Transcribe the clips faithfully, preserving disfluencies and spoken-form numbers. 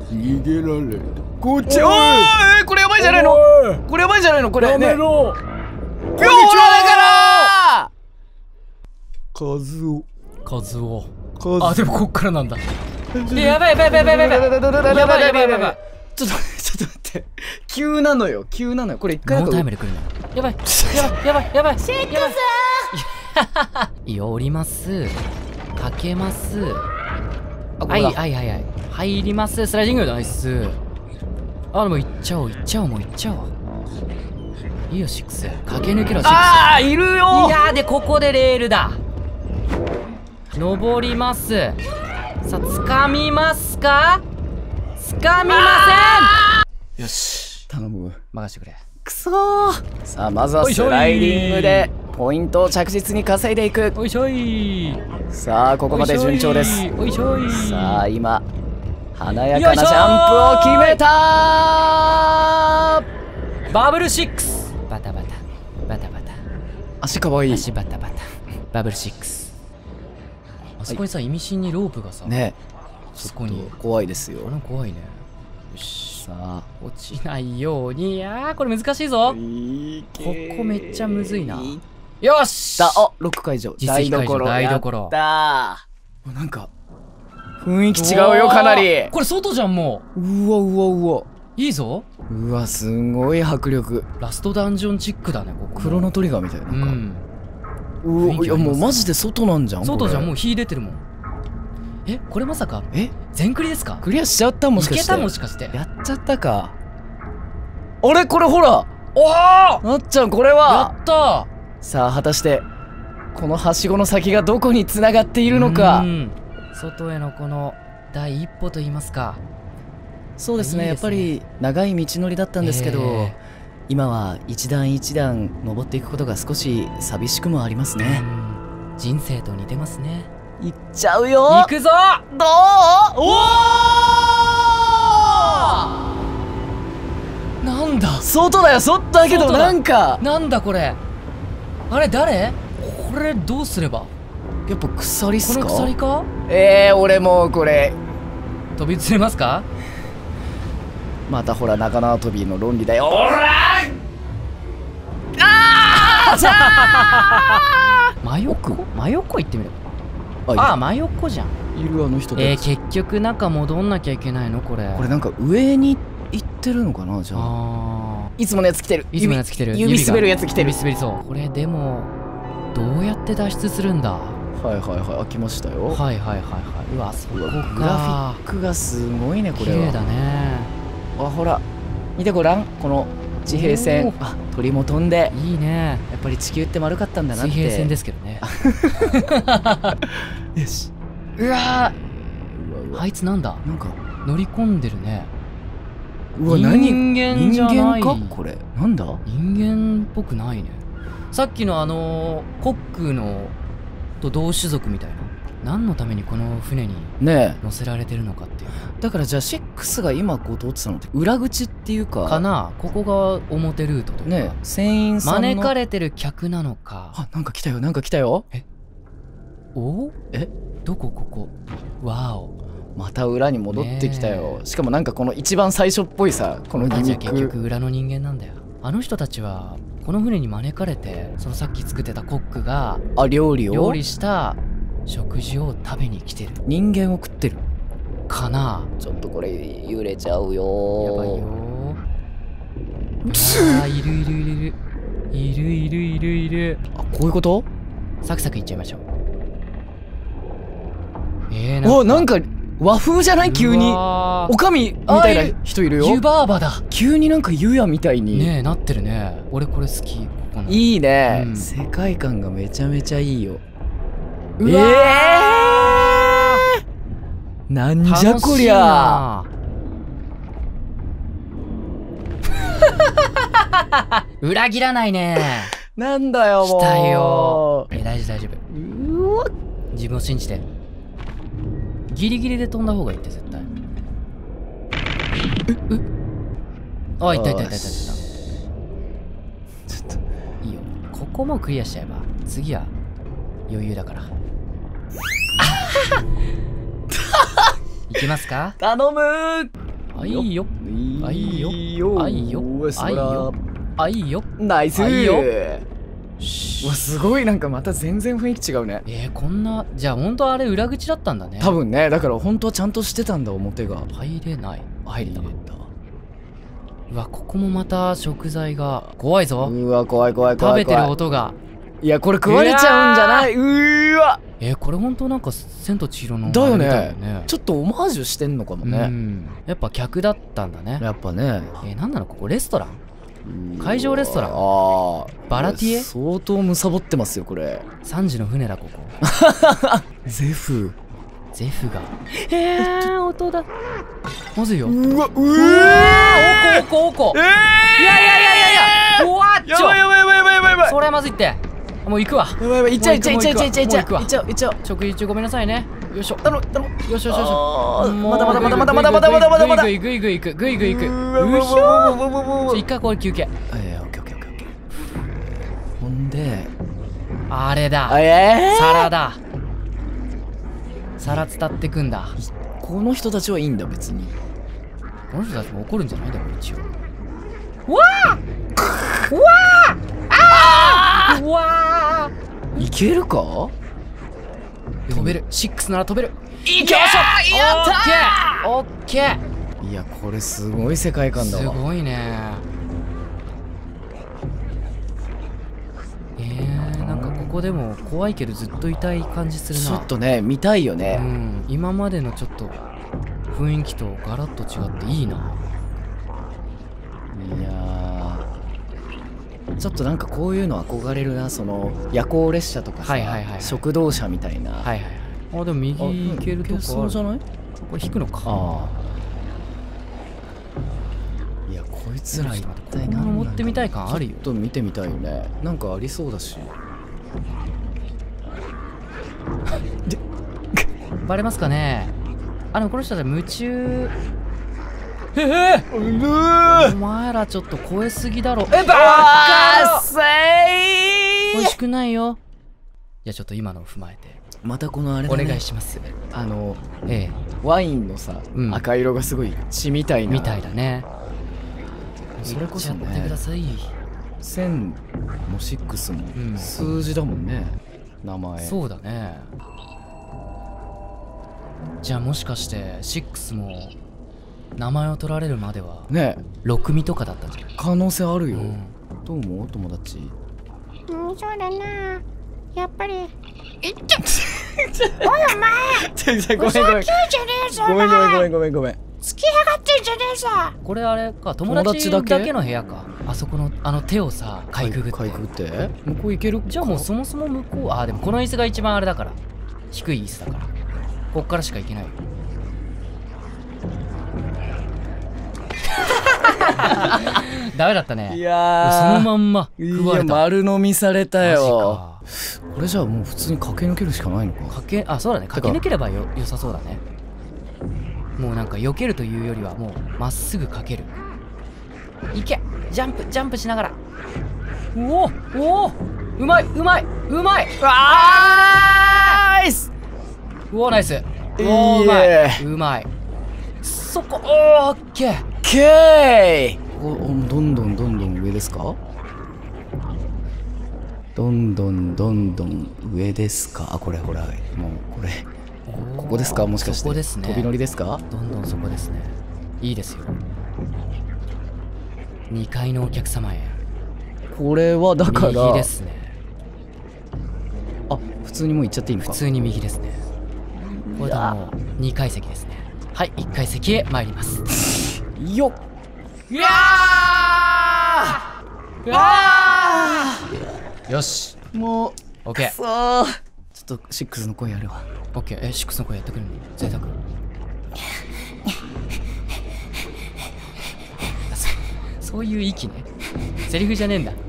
逃げられた。こっち。 おい、これやばいじゃないの。これやばいじゃないのこれ。 やめろ。 こんにちはだからカズオ。 カズオ。 あ、 あ、でもこっからなんだ。やばいやばいやばいやばいやばいやばいやばいやばいやばい。ちょっとちょっと待って。急なのよ急なのよ。これ一回ノータイムで来るの。やばいやばいやばいやばい。シックス。いいよ、降ります。かけます。はいはいはいはい。入ります。スライディングナイス。あ、でも行っちゃおう行っちゃおうもう行っちゃおう。いいよシックス。駆け抜けろシックス。 ああいるよ。 いやでここでレールだ。登ります。さあ掴みますか。掴みません。よし頼む。 任してくれ。 くそー。さあまずはスライディングでポイントを着実に稼いでいく。 おいしょい。 さあここまで順調です。 おいしょい。 さあ今華やかなジャンプを決めたー。 バブルシックス。バタバタバタバタ。 足かわいい。 足バタバタ。バブルシックス。あそこにさ、意味深にロープがさね、 そこに怖いですよ。 あれ怖いね。 よし、さあ落ちないように。いやーこれ難しいぞ。ここめっちゃむずいな。よし。 だ、あ、ロック解除。 台所台所。 やったー。なんか雰囲気違うよかなり。 これ外じゃんもう。うわうわうわ。 いいぞ。 うわすごい迫力。 ラストダンジョンチックだねここ。 クロノトリガーみたいな。なんか。 うん。 うわ、いやもうマジで外なんじゃん。 外じゃんもう火出てるもん。え、これまさかえ全クリですか。 クリアしちゃったもしかして。 いけたもしかして。 やっちゃったか。あれこれほら。 おお。 なっちゃんこれは。 やった。 さあ果たしてこのはしごの先がどこに繋がっているのか。 外へのこの第一歩と言いますか。 そうですね、やっぱり長い道のりだったんですけど、えー、今は一段一段登っていくことが少し寂しくもありますね。 人生と似てますね。 いっちゃうよ。 行くぞ。 どう。おお。なんだ外だよ。外だけどなんかなんだこれ。あれ誰これ。どうすれば。 やっぱ鎖っすか。 この鎖か。 ええー、俺もうこれ飛び移れますか。 またほら仲縄跳びの論理だよ。おらああじゃあ真横真横行ってみる。ああ真横じゃん。 いるあの人たち。 えー、結局中戻んなきゃいけないのこれ。 これなんか上に行ってるのかな。じゃあいつものやつ来てる。 いつものやつ来てる。 指滑るやつ来てる。 指滑りそう。これでもどうやって脱出するんだ。 はいはいはい開きましたよ。 はいはいはいはい。うわそこか。グラフィックがすごいねこれは。 綺麗だね。 あほら見てごらんこの地平線。あ鳥も飛んでいいね。 やっぱり地球って丸かったんだなって。 水平線ですけどね。 よし。 うわあいつなんだ。 なんか乗り込んでるね。 うわ何人間じゃない。 人間かこれ。なんだ人間っぽくないね。さっきのあのコックのと同種族みたいな。何のためにこの船に乗せられてるのかっていう。 だからじゃあシックスが今こう通ってたのって裏口っていうかかな。ここが表ルートというかね。船員さんの招かれてる客なのか。 あなんか来たよなんか来たよ。 えおえどこここ。わおまた裏に戻ってきたよ。しかもなんかこの一番最初っぽいさこのギミック。 結局裏の人間なんだよ。あの人たちはこの船に招かれてそのさっき作ってたコックがあ料理を料理した食事を食べに来てる。 人間を食ってるかな。 ちょっとこれ揺れちゃうよ。 やばいよ。あーいるいるいるいるいるいるいるいる。 あこういうこと。 サクサクいっちゃいましょう。えー、 なんかおなんか和風じゃない。急におかみみたいな人いるよ。 湯婆婆だ。 急になんか湯屋みたいにねえなってるね。俺これ好き。ここのいいね、うん、世界観がめちゃめちゃいいよ。ええー、なんじゃこりゃ。 裏切らないね。 なんだよもう。 来たよ。え大丈夫大丈夫。 うわ自分を信じて。ギリギリで飛んだ方がいいって絶対。ええあいったいったいったいったいった。ちょっといいよ。ここもクリアしちゃえば次は余裕だから。いきますか。 頼む。 あいよあいよいいよあいよあいよあいよナイスあいようわすごい、なんかまた全然雰囲気違うね。 えー、こんなじゃあ本当あれ裏口だったんだね。 多分ね、だから本当はちゃんとしてたんだ、表が。 入れない。 入れた。 うわ、ここもまた食材が怖いぞ。 うわ怖い怖い食べて怖い怖い。 る音が。 いやこれ食われちゃうんじゃない？うーわ。 えー、これ本当なんか千と千尋のだよあれみたいね。ちょっとオマージュしてんのかもうね。 ん。やっぱ客だったんだね。 やっぱね。 えー、なんなのここレストラン？海上レストラン。 ああ。 バラティエ？ 相当むさぼってますよこれ。 三時の船だここ。 ゼフ。 ゼフが。えー、音だ。まずいよ。 うわううわー、おこおこおこ。 えー、 いやいやいやいやいや。うわっちょ。 やばいやばいやばいやばいやばいやばい。 それはまずいって。もう行くわ。 やばいやばい、いっちゃういっちゃういっちゃういっちゃういっちゃういっちゃうもう行くわいっちゃういっちゃう。 食事中ごめんなさいね。よいしょ。 頼む頼む。 よしよしよしよし。 あーもうまだまだまだまだまだまだまだまだまだ。 ぐいぐいぐいぐいぐいぐいぐいぐいぐい。 うわうわうわうわうわうわうわ一回これ休憩。 えー、オッケーオッケーオッケーオッケー。ほんで、 あれだ。 あえー、 皿だ。皿伝ってくんだ。 この人たちはいいんだ別に。 この人たちも怒るんじゃないでも一応。うわーうわーあーうわいけるか？ ー飛べる。シックスなら飛べる。 いけー、 よいしょやったオッケーオッケー。 ー。いやこれすごい世界観だすわ。 ごいね。えー、なんかここでも怖いけどずっといたい感じするな。 ちょっとね見たいようね。 ん、今までのちょっと雰囲気とガラッと違っていいな。 いやーちょっとなんかこういうの憧れるな。その夜行列車とかさ、 はいはいはいはい食堂車みたいな。 はいはいはい。あ、でも右行けるとこある。 そうじゃない？ これ引くのか。 ああ。いやこいつら一体ここ何なんだろう。 登ってみたい感あるよちょっと見てみたいよね。なんかありそうだし。 バレますかね。あのこの人たち夢中。へへうーお前らちょっと超えすぎだろ。え、バあーせ美味しいくないよ。じゃあちょっと今のを踏まえてまたこのあれだおね。 願いします。 あのええ、 ワインのさ、 うん赤色がすごい血みたいな。 みたいだね。 それこそやってくねださい。 千もシックスもうん数字だもんね、名前。 そうだね。じゃあもしかしてシックスも名前を取られるまではねろくみとかだったんじゃない？ 可能性あるよ、 うんどう思う友達？ うん、そうだな。やっぱり。えっちゃ。 ちょちょごめんごめんじゃねえぞ。 ごめんごめんごめんごめんごめん。 付き上がってんじゃねえぞ。 これあれか、友友達だ達だけけの部屋か。あそこのあの手をさかいくぐって。 かいくぐって向こう行けるか？ じゃあもうそもそも向こう、あーでもこの椅子が一番あれだから、低い椅子だからこっからしか行けないよ。ダメだったね。 いやーそのまんまい食われた。 や丸飲みされたマジよ。 か。 これじゃあもう普通に駆け抜けるしかないのか？ かけあそうだね、駆け抜ければよ良さそうだね。もうなんか避けるというよりはもうまっすぐかける。いけ、ジャンプジャンプしながら。おおおお、うまいうまいうまい。 あーナイス。 うおナイス。 いいおおうまねいうまい。そこおーオッケー。 ケーおおどんどんどんどん上ですか？どんどんどんどん上ですか？あこれほらもうこれここですか？もしかしてそこですね。 飛び乗りですか？ どんどんそこですね。いいですよ。にかいのお客様へ。 これはだから右ですね。 あ普通にもう行っちゃっていいのか？ 普通に右ですね。これだもうにかい席ですね。はい、いっかい席へ参ります。 よっいやーあーよし、 もうオッケーくそーちょっとシックスの声やるわ。 オッケー。え、シックスの声やってくれるの？贅沢。そそういう息ね。セリフじゃねえんだ。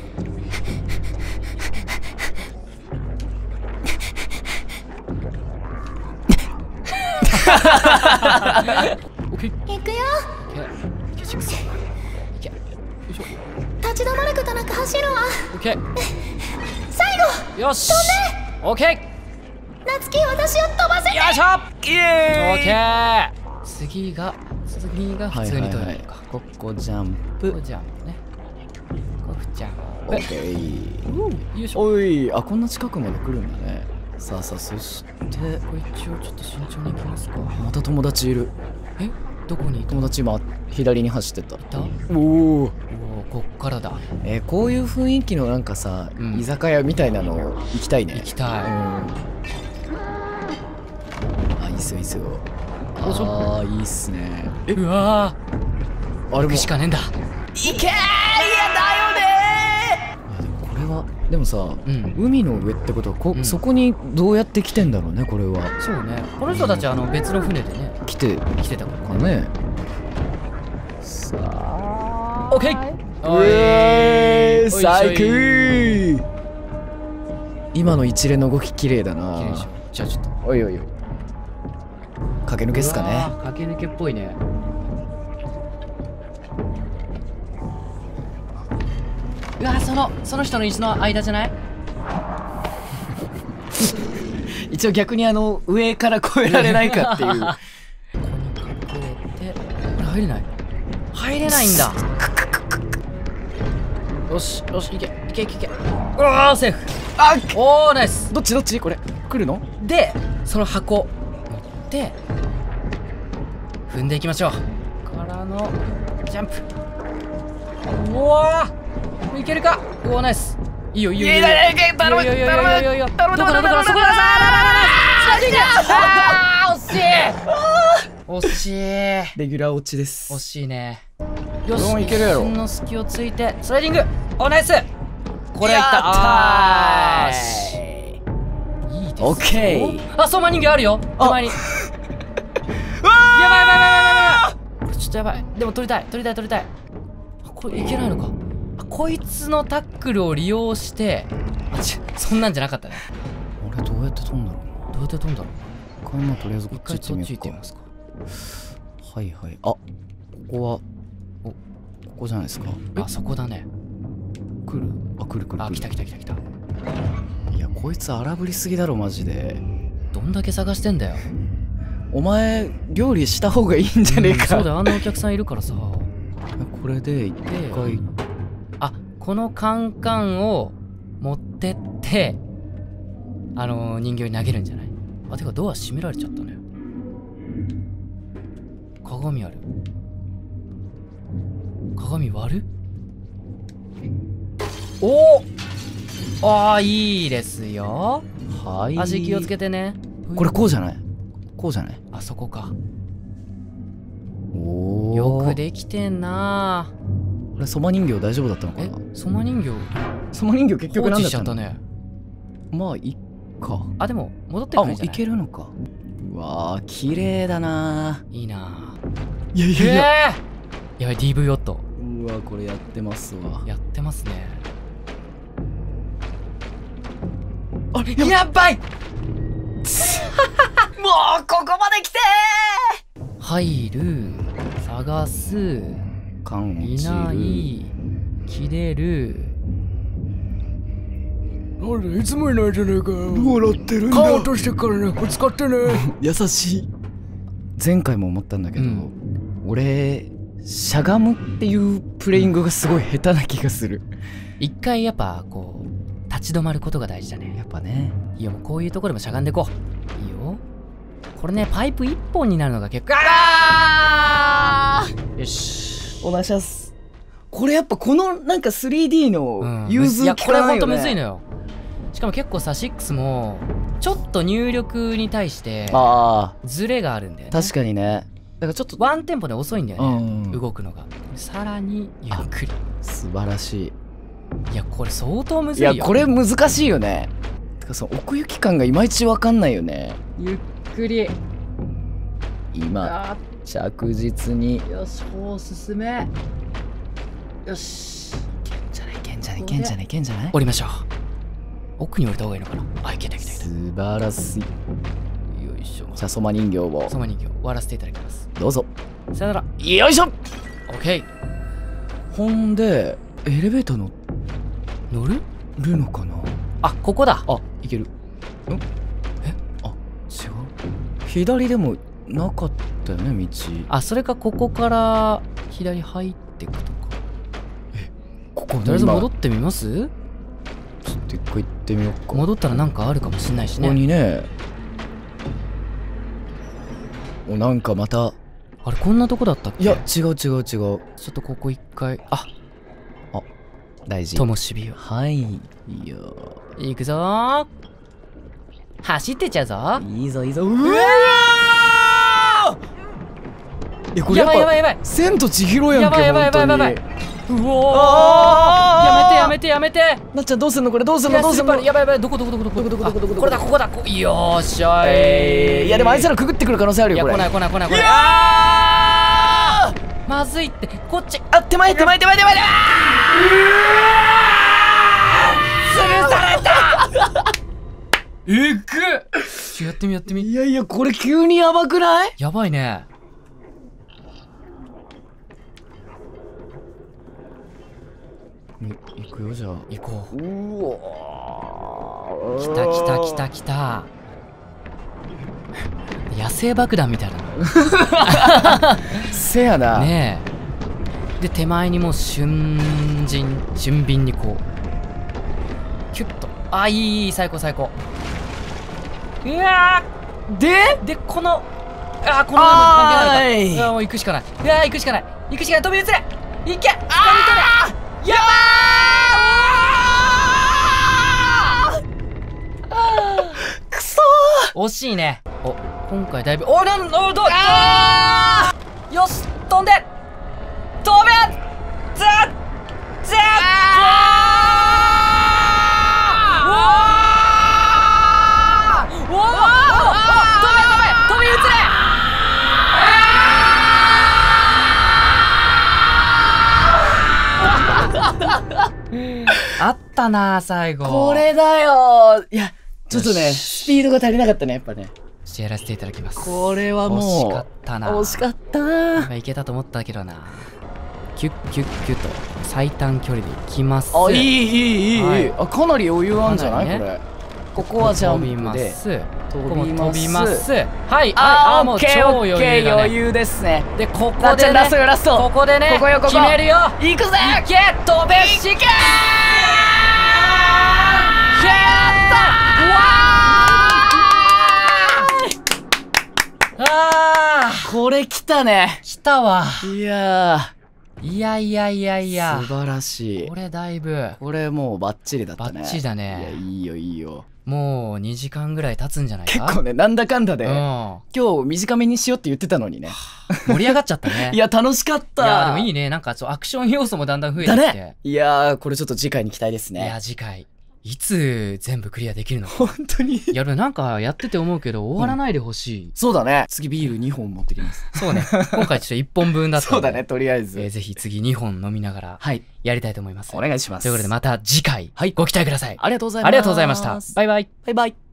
オッケー。 行くよ。 オッケー。オッケー、シックス。いけ。よいしょ。 立ち止まることなく走るわ。 オッケー。 最後。 よし。オッケー。 夏希、私を飛ばせて。 よいしょ。 イエーイオッケー。次が次が普通にトイレか。 ここジャンプ。 ここジャンプね。ここジャンオプ。 ッケー。 よいしょ。 おい、あ、こんな近くまで来るんだね。さあさあ、そしてこれ一応ちょっと慎重に行きますか。 また友達いる。 え、どこにいた？ 友達今左に走ってた。 いた？ おお。 おお、こっからだ。 えー、こういう雰囲気のなんかさ、 うん居酒屋みたいなの行きたいね。 行きたい。 うん。あ、いいっすよいいっすよ。 おしょああ、いいっすね。 うわー、 あれも行くしかねえんだ。 いけー、いやだよねー。いやでもこれはでもさ、 うん。 海の上ってことはこ、 うんそこにどうやって来てんだろうね、これは。 そうね。この人たちはあの別の船でね、 来て来てたからかね。さあ、 オッケー。 うえー、 おい最高。今の一連の動き綺麗だな。 綺麗でしょ。じゃあちょっと。 おいおいおい。駆け抜けっすかね。 うわー、駆け抜けっぽいね。うわー、そのその人の椅子の間じゃない？ 一応逆にあの上から越えられないかっていう。 ここに隠れて、これ入れない。入れないんだ。よしよし、いけいけいけいけ。うわー、セーフ。 あ、 おー、ナイス。 どっちどっちこれ来るの？ で、その箱持って踏んでいきましょう。からのジャンプ。うわー、いけるか。うわー、ナイス。いいよいいよいいよ。 いやいやいや頼むいいよいいよいいよいいよいいよ。 頼むどこだどこだ、そこだ。あー、惜しい惜しい。 レギュラー落ちです。 惜しいね。よし、 うんいけるやろ一瞬の隙をついてスライディング。お、ナイス。これはいった。 やったーあーしいいですよ。 オッケー。 あ、相馬人形あるよ、手前に。やばいやばいやばいやばいやばい。これちょっとやばい。でも取りたい取りたい取りたい。あ、これいけないのか。あ、こいつのタックルを利用して。あ、ちそんなんじゃなかったね。 俺どうやって飛んだろうな。 どうやって飛んだろう。 一回まあとりあえずこ一っち行ってみ回そっち行ってみようますか。 か。はいはい。あ、ここはおここじゃないですか。 あ、そこだね。 来る？あ、来る来る来る。 あ、来た来た来た来た。 いやこいつ荒ぶりすぎだろマジで。 どんだけ探してんだよ。 お前料理した方がいいんじゃねえか。 うんそうだよ、あんなお客さんいるからさ。 これで一回。 あ、このカンカンを持ってってあのー、人形に投げるんじゃない？あ、てかドア閉められちゃったね。鏡ある。鏡割る？おお、あー、いいですよ。 はい。 足気をつけてね。 これこうじゃない？こうじゃない？ あそこか。 おお。 よくできてんな。 これソマ人形大丈夫だったのかえな？、 ソマ人形ソマ人形結局放置なんだっの？ したちゃったね。 まあいっか。 あ、でも戻ってあ、もういくるんじゃない？ けるのか。うわー綺麗だないいな。 いやいええやいや。 ー、やばい、 ディーブイ オットうわこれやってますわ。 やってますね。 あれやばいもうここまで来て入る、探す、 ー缶落いちる。 ない、切れる。 なんでいつもいないじゃねえかよ。 笑ってるんだ。 顔落としてっからね、ぶつかってね。 優しい。前回も思ったんだけど、 うん俺しゃがむっていうプレイングがすごい下手な気がする。 一回やっぱこう立ち止まることが大事だね。 やっぱね。 いや、もうこういうところでもしゃがんでこう。いいよ。これね、パイプ一本になるのが結構。あー、よし。 お願いします。これやっぱこのなんか スリーディー の融通いや、 きかないよね。 これほんとむずいのよ。しかも結構さ、シックスもちょっと入力に対してあズレがあるんだよね。 あ確かにね。だからちょっとワンテンポで遅いんだよね、 うん動くのが。さらにゆっくり。 素晴らしい。 いや、これ相当むいずいよ。 やこれ難しいよね。てかその奥行き感がいまいちわかんないよね。 ゆっくり。 今あ着実に。 ー、よし、歩を進め。よし、 じゃないけんじゃないけんじゃないけんじゃない。 降りましょう。奥に降りた方がいいのかな。あ、いけたいけたいけ素晴らしい。 た。よいしょ。 じゃあソマ人形をその人形終わらせていただきます。 どうぞ。 さよなら。 よいしょ。 オッケー。 ほんでエレベーター乗乗る？ るのかな。 あ、ここだ。 あ、いける。んえあ、違う。左でもなかっったよね、道。 あ、それかここから左入ってくとか。 ここね、 とりあえず戻っ今てみます？ ちょっと一回行ってみようか。 戻ったらなんかあるかもしんないしここね。 にね、お、なんかまた、 あれこんなとこだったっけ？ いや、違う違う違う。 ちょっとここ一回、あ、 大事。 ともしびよ。 はい。いいよ。 行くぞー。走ってっちゃうぞ。 いいぞいいぞ。うわー、いや、これややっぱばいやばいやばい。 千と千尋やんけ。 やばいやばいやばいやばいやばい。 本うおー、 あーやめてやめてやめて。 当になっちゃんどうすんのこれ、どうすんのどうすんの。 やばいやばい、どこどこどこどこどこどこどこどこどこあこれだここだこよーしょい。 えー、いやでもあいつらくぐってくる可能性あるいや、 よこれ。 来ない来ない来ない来ない。 あまずいって、こっち。 あ、手前手前手前手前。 潰されたえぐっ。ちょやってみやってみ。 いやいや、これ急にやばくない？ やばいね。 行くよじゃあ。 行こう。 うわー、 来た来た来た来た。野生爆弾みたいなのせやな。 ねえ。で手前にもう瞬陣俊敏にこうキュッと。あ、いいいい、最高最高。うわーででこのあーこの関係ないか。うわもう行くしかない。うわー行くしかない行くしかない。飛び移れ行け。あーやばーくそー惜しいね。お今回だいぶおなんおどうあーよし飛んで飛べずっずっおーおーおー飛べ飛べ飛び移れあったな最後。 これだよ。いや、ちょっとね、スピードが足りなかったね、やっぱね。 ちょっとやらせていただきます。 これはもう惜しかったな。 惜しかったー。 今いけたと思ったけどな。キュッキュッキュッと最短距離で行きます。 あ、いいいいいい、 はいいい。あ、かなり余裕あんじゃない、 かなりねこれ。ここはジャン飛びま。 プです飛びます。飛びまますす。はいはい。 あー、 もうオッケー超オッケー、 余裕だね。 余裕ですね。 でここでね。 なっちゃんラストよラスト。 ここでね。 ここよここ決めるよ。 行くぜ。 いけ飛べしけー。やったー。あーこれ来たね。 来たわ。 いやいやいやいやいー、 や。 素晴らしいこ。れだいぶこれもうバッチリだったね。 バッチリだね。 いや、いいよいいよ。 もうにじかんぐらい経つんじゃないか。 結構ね、なんだかんだで、 うん。 今日短めにしようって言ってたのにね。 盛り上がっちゃったね。 いや、楽しかった。 いやでもいいね。なんかちょアクション要素もだんだん増えてきて。 だね。いやー、これちょっと次回に期待ですいやね。 次回いつ全部クリアできるのか。 本当に。 いやでもなんかやってて思うけど終わらないでほしい。 そうだね。次ビールにほん持ってきます。 そうね。今回ちょっといっぽんぶんだったので。 そうだね、とりあえず。 えーぜひ次にほん飲みながらはい。 やりたいと思います。 お願いします。 ということでまた次回はいご期待ください。 ありがとうございます。 ありがとうございました。バイバイ。 バイバイ。